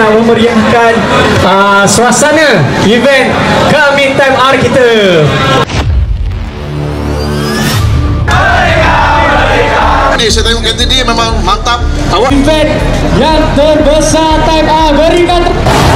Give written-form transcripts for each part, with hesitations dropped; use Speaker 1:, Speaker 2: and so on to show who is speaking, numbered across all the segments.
Speaker 1: nak memeriahkan suasana event Kami Time R kita.
Speaker 2: Saya tengok kata dia memang mantap.
Speaker 1: Event yang terbesar Time R, berikan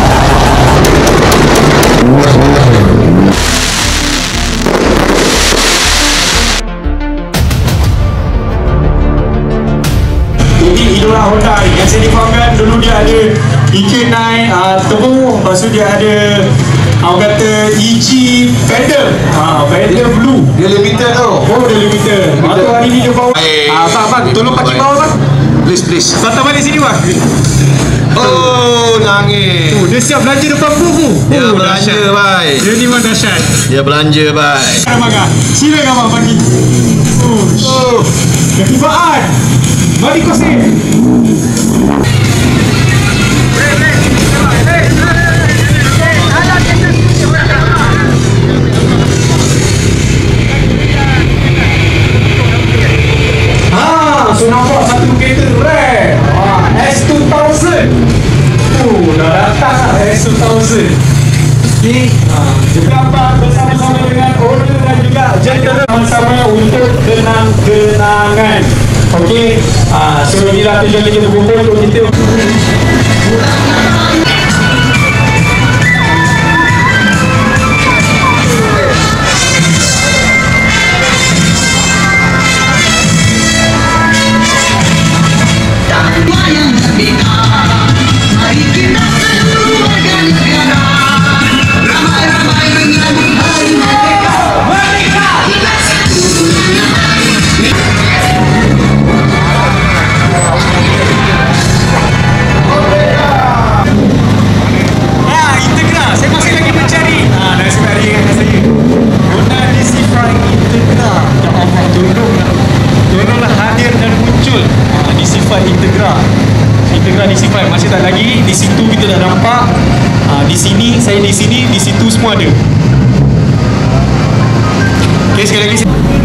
Speaker 3: ini idola Honda yang saya difahamkan dulu dia ada EK9 turbo, lepas tu dia ada orang kata EG Feather, Feather Blue.
Speaker 2: Dia limited tau.
Speaker 3: Oh, dia limited. Atau hari ni dia bawa bang, tolong pakai bawah bang.
Speaker 2: Please.
Speaker 3: Patah balik sini bang.
Speaker 2: Oh, nangis.
Speaker 3: Dia siap belanja depan buku.
Speaker 2: Dia belanja, bye.
Speaker 3: Dia ni memang dahsyat.
Speaker 2: Dia belanja, bye.
Speaker 3: Abang, silakan abang bagi. Kehibaan. Mari kosek. So nampak satu kereta rare S2000. Dah datang lah S2000. Okay, berapa bersama-sama dengan owner dan juga gentleman sama-sama untuk kenang-kenangan. Okay, so inilah tujuan kita berkumpul untuk kita. Integra DC5 masih tak lagi. Di situ kita dah nampak. Di sini, saya di sini, di situ semua ada. Okey, sekali lagi.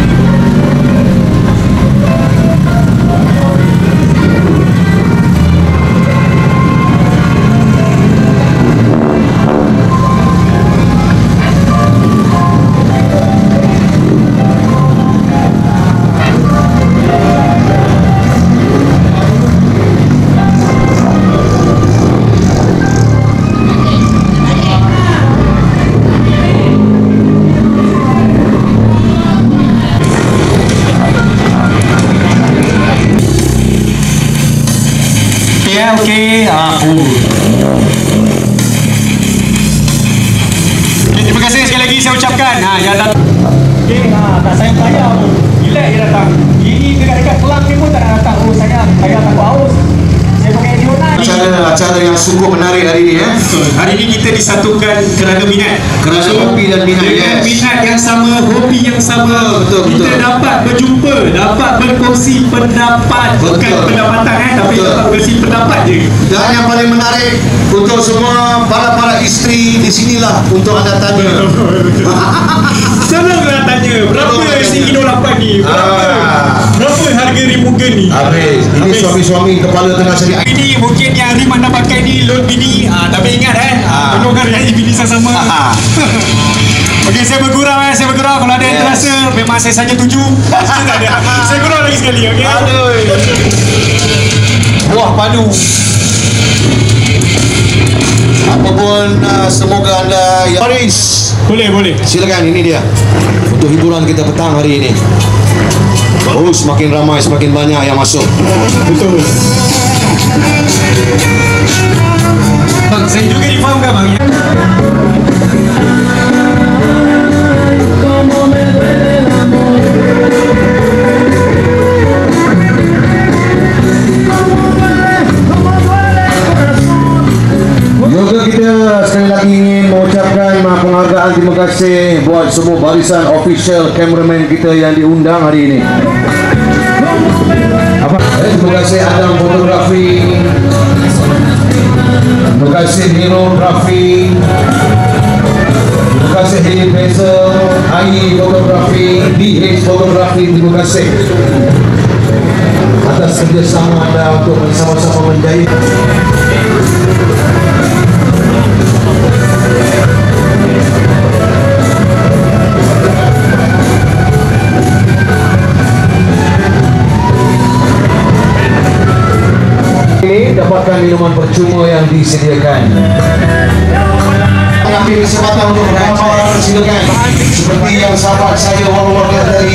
Speaker 3: Okey, terima kasih sekali lagi saya ucapkan. Yang datang. Okey, tak sayang saya pun. Relax dia datang. Ini dekat-dekat pelang ni pun tak nak datang. Oh sayang, saya takut haus. Saya pakai Dionan.
Speaker 2: Acara yang sungguh menarik hari ini.
Speaker 3: Hari ini kita disatukan kerana minat.
Speaker 2: Kerana hobi dan minat.
Speaker 3: Dengan minat yang sama, hobi yang sama.
Speaker 2: Betul.
Speaker 3: Kita dapat berjumpa, dapat berkongsi pendapat. Bukan pendapatan tapi dapat berkongsi pendapat je.
Speaker 2: Dan yang paling menarik untuk semua para isteri di sinilah untuk anda tanya.
Speaker 3: Senanglah tanya, berapa isi kilo 8 ni? Berapa harga remogan ni?
Speaker 2: Habis. Ini suami-suami kepala tengah cari.
Speaker 3: Ini mungkin yang Rim anda pakai ni load bini. Tapi ingat penuhkan reaksi bini sama. Okey, saya bergurau. Kalau ada yang terasa memang saya saja tuju. Saya gurau lagi sekali, okey?
Speaker 2: Aduh. Wah, padu. Apapun semoga anda yang Paris.
Speaker 3: Boleh.
Speaker 2: Silakan, ini dia untuk hiburan kita petang hari ini. Semakin ramai, semakin banyak yang masuk.
Speaker 3: Betul. Bang, saya juga difahamkan bang.
Speaker 2: Juga kita sekali lagi ingin mengucapkan penghargaan, terima kasih buat semua barisan official cameraman kita yang diundang hari ini. Terima kasih Adam Fotografi, terima kasih Hero Grafi, terima kasih Heli Bezel, AI Fotografi, DH Fotografi, terima kasih atas kerjasama anda untuk bersama-sama menjahit. mendapatkan minuman percuma yang disediakan. Ambil kesempatan untuk bergambar, silakan. Seperti yang sahabat saya walau-walau tadi.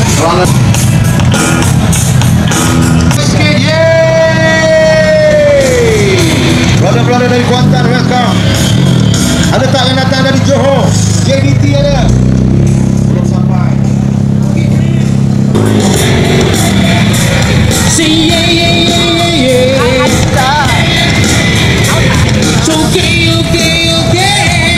Speaker 2: Brother-brother dari Kuantan, welcome. Ada tak yang datang dari Johor? JDT ada? Belum sampai.
Speaker 4: Say yeah, yeah, yeah, yeah, yeah. It's okay, okay, okay.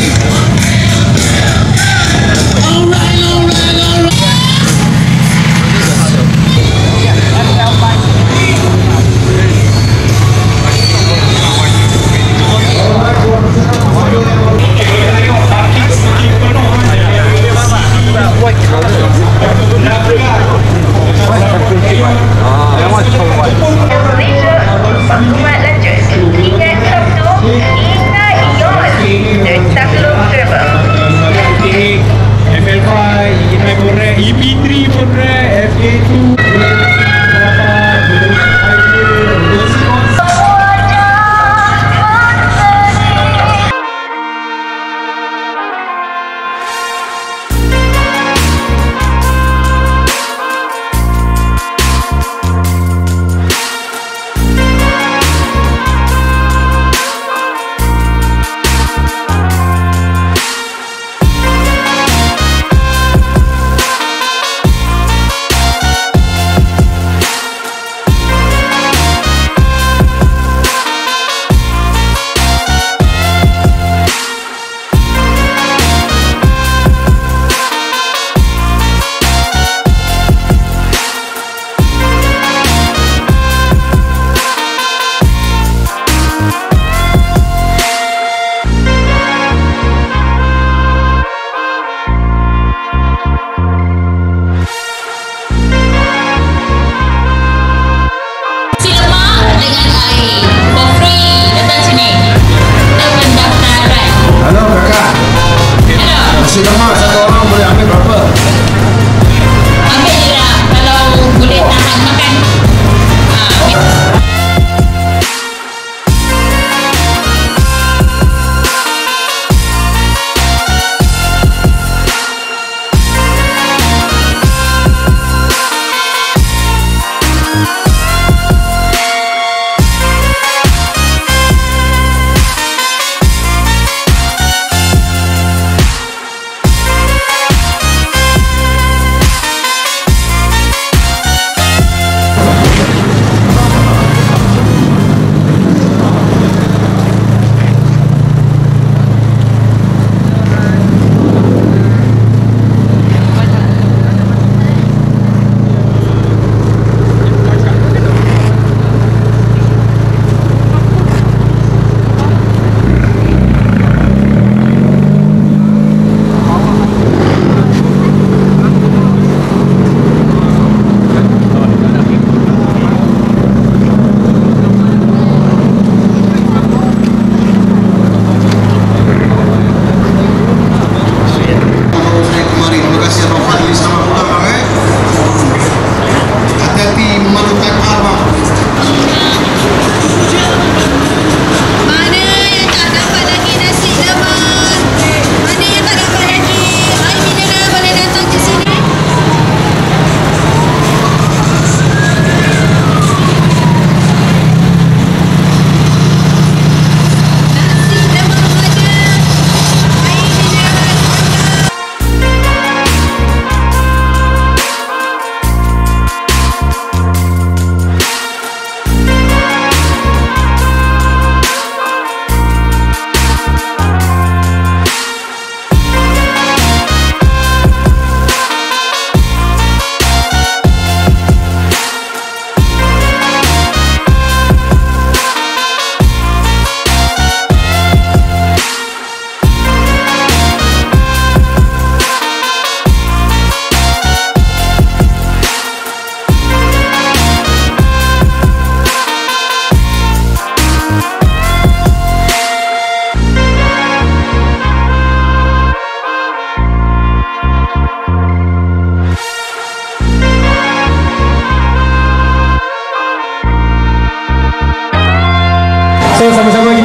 Speaker 4: Alright, alright, alright.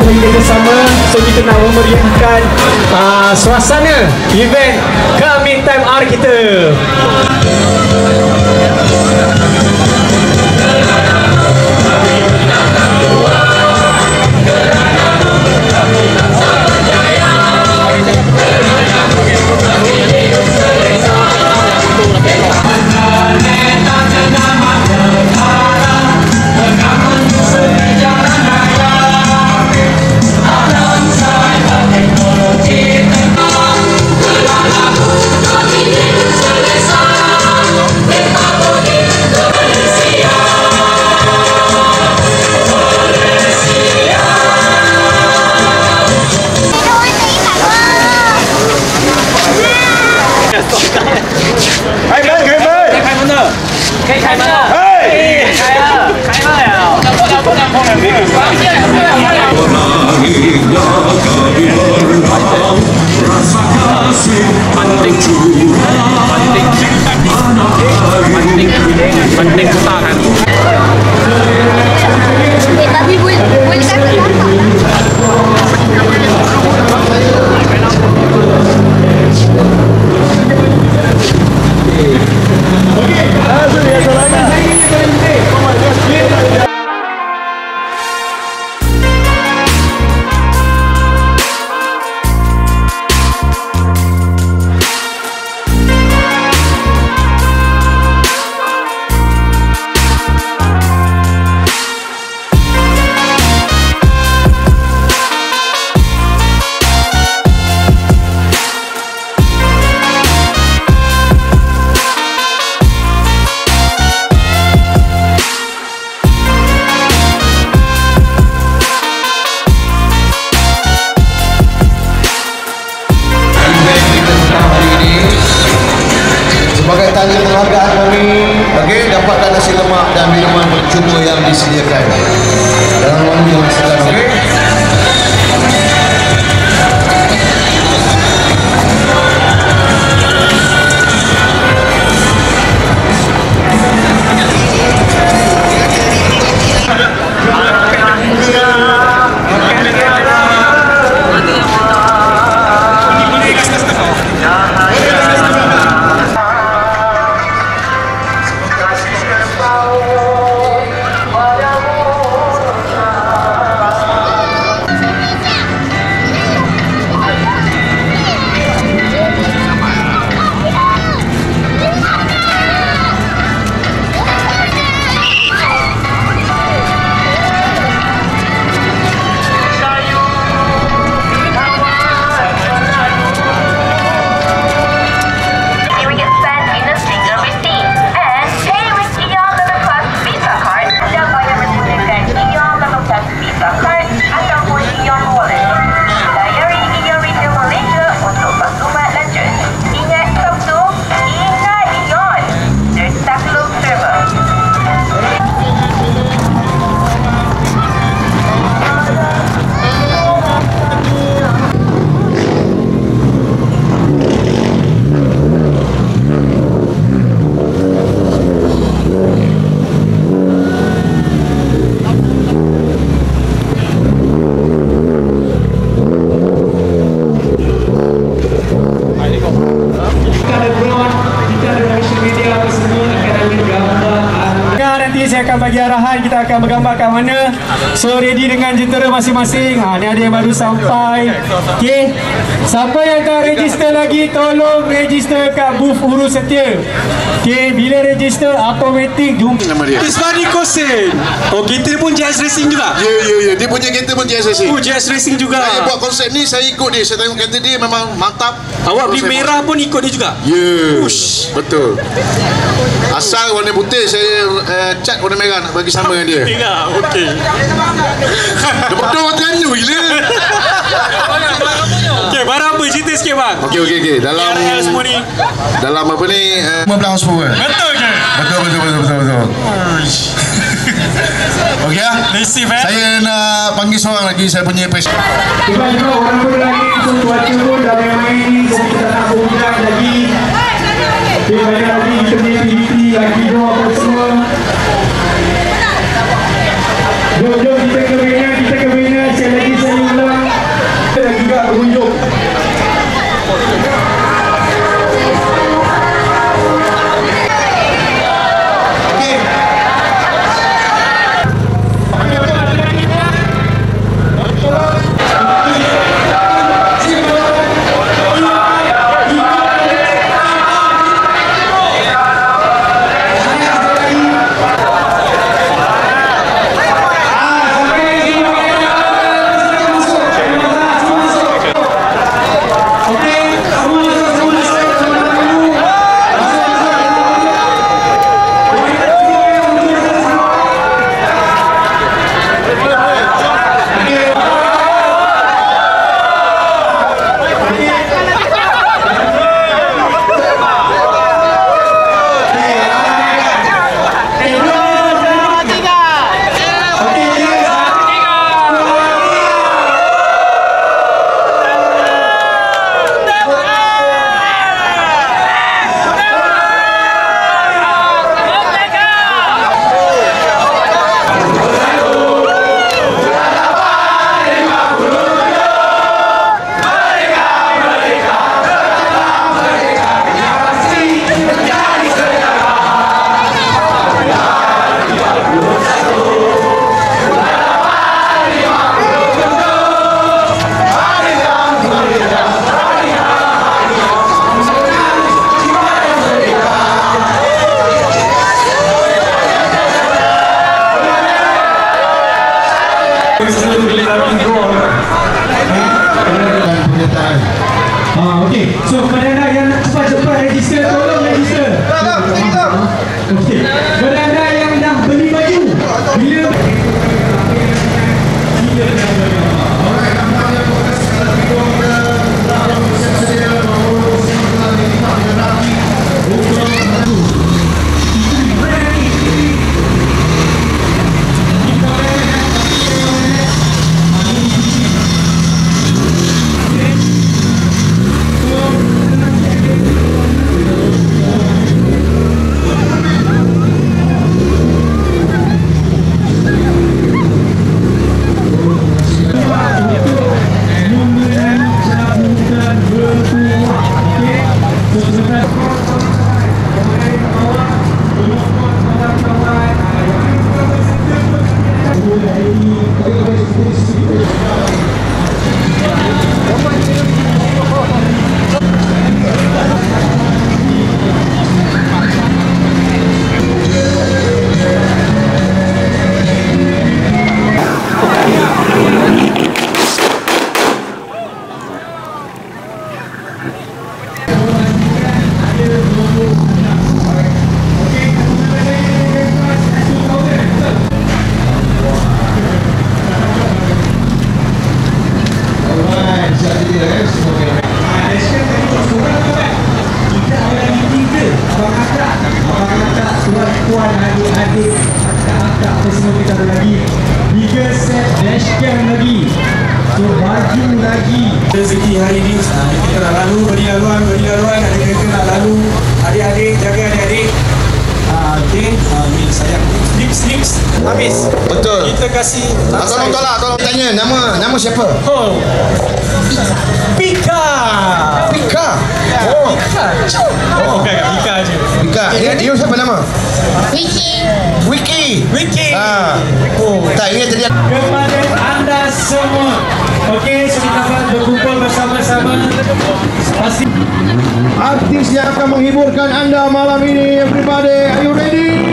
Speaker 1: lagi bersama. So kita nak memeriahkan suasana event Coming Time R kita.
Speaker 5: Penting ketahan.
Speaker 6: Tapi boleh kata
Speaker 2: sebagai tanda penghargaan kami bagi dapatkan nasi lemak dan minuman percuma yang disediakan dalam waktu yang sekian. Okey.
Speaker 1: Saya akan bagi arahan, kita akan bergambar kat mana. So ready dengan jentera masing-masing. Ni ada yang baru sampai. Okey, siapa yang tak register lagi, tolong register kat booth urus setia. Okey, bila register automatik jumpa
Speaker 2: Nama dia
Speaker 3: Isbani Kosen. Oh, kita pun JS Racing juga.
Speaker 2: Ya, dia punya kereta pun JS Racing.
Speaker 3: Oh, JS Racing juga.
Speaker 2: Saya buat konsep ni, saya ikut dia. Saya tengok kereta dia memang mantap.
Speaker 3: Awak beli merah pun ikut dia juga.
Speaker 2: Ya, betul. Asal warna putih, saya cat warna merah nak bagi sama dengan dia.
Speaker 3: Merah, okey.
Speaker 2: Dia betul teranu gila.
Speaker 3: Okey, barang apa? Cerita sikit bang.
Speaker 2: Okey. Dalam
Speaker 3: KRL semua ni.
Speaker 2: Dalam apa ni? 15 power.
Speaker 3: Betul ke?
Speaker 2: Betul. Okey ah.
Speaker 3: Receive
Speaker 2: Saya nak panggil seorang lagi, saya punya patient.
Speaker 1: Juga orang pun lagi. So cuaca pun dah main ni. So kita tak nak hujan lagi. Okay, banyak lagi kita punya PDP lagi doa apa semua. Jom kita ke Vena. Sekali lagi saya So kepada anda yang nak cepat-cepat register, tolong register. Okey. Kepada anda yang dah beli baju, bila tuan-tuan, adik-adik, kakak-kakak, semua kita ada lagi. Bigger set dashcam lagi. So baju lagi.
Speaker 3: Rezeki hari ni kita nak lalu, beri laluan, ada kereta nak lalu. Adik-adik, jaga adik-adik. Okey, ni sayang. Slips habis.
Speaker 2: Betul.
Speaker 3: Kita kasih
Speaker 2: Tolong tanya nama siapa?
Speaker 3: Oh. Pika.
Speaker 2: Pika.
Speaker 3: Oh, bukan Pika je.
Speaker 2: Pika. You siapa nama? Wiki. Oh, tak ingat tadi.
Speaker 1: Kepada anda semua. Okey, so kita akan berkumpul bersama-sama. Pasti
Speaker 2: Artis yang akan menghiburkan anda malam ini. Everybody, are you ready?